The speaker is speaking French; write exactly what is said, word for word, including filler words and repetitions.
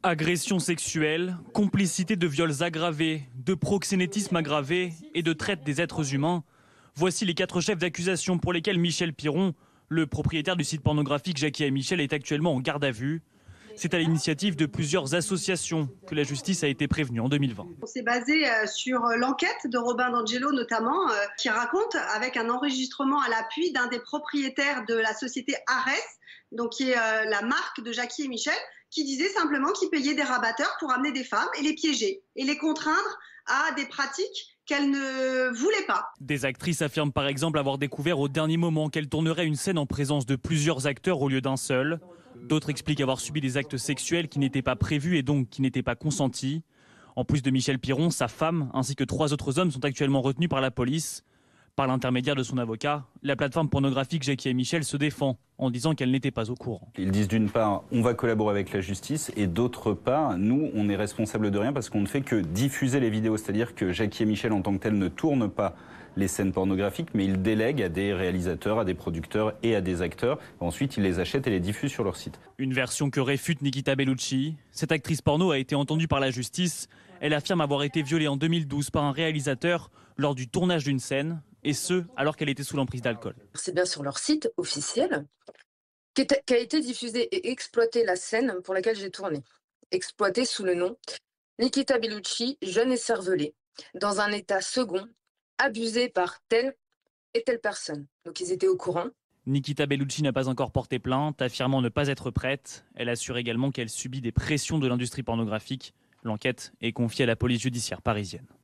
Agression sexuelle, complicité de viols aggravés, de proxénétisme aggravé et de traite des êtres humains. Voici les quatre chefs d'accusation pour lesquels Michel Piron, le propriétaire du site pornographique Jackie et Michel, est actuellement en garde à vue. C'est à l'initiative de plusieurs associations que la justice a été prévenue en deux mille vingt. On s'est basé sur l'enquête de Robin D'Angelo notamment, qui raconte avec un enregistrement à l'appui d'un des propriétaires de la société Ares, donc qui est la marque de Jackie et Michel, qui disait simplement qu'ils payaient des rabatteurs pour amener des femmes et les piéger et les contraindre à des pratiques qu'elles ne voulaient pas. Des actrices affirment par exemple avoir découvert au dernier moment qu'elles tourneraient une scène en présence de plusieurs acteurs au lieu d'un seul. D'autres expliquent avoir subi des actes sexuels qui n'étaient pas prévus et donc qui n'étaient pas consentis. En plus de Michel Piron, sa femme ainsi que trois autres hommes sont actuellement retenus par la police. Par l'intermédiaire de son avocat, la plateforme pornographique Jackie et Michel se défend en disant qu'elle n'était pas au courant. Ils disent d'une part, on va collaborer avec la justice, et d'autre part, nous, on est responsable de rien parce qu'on ne fait que diffuser les vidéos. C'est-à-dire que Jackie et Michel, en tant que tels, ne tournent pas les scènes pornographiques, mais ils délèguent à des réalisateurs, à des producteurs et à des acteurs. Ensuite, ils les achètent et les diffusent sur leur site. Une version que réfute Nikita Bellucci. Cette actrice porno a été entendue par la justice. Elle affirme avoir été violée en deux mille douze par un réalisateur lors du tournage d'une scène, et ce, alors qu'elle était sous l'emprise d'alcool. C'est bien sur leur site officiel qu'a été diffusée et exploitée la scène pour laquelle j'ai tourné. Exploitée sous le nom Nikita Bellucci, jeune et cervelé, dans un état second, abusé par telle et telle personne. Donc ils étaient au courant. Nikita Bellucci n'a pas encore porté plainte, affirmant ne pas être prête. Elle assure également qu'elle subit des pressions de l'industrie pornographique. L'enquête est confiée à la police judiciaire parisienne.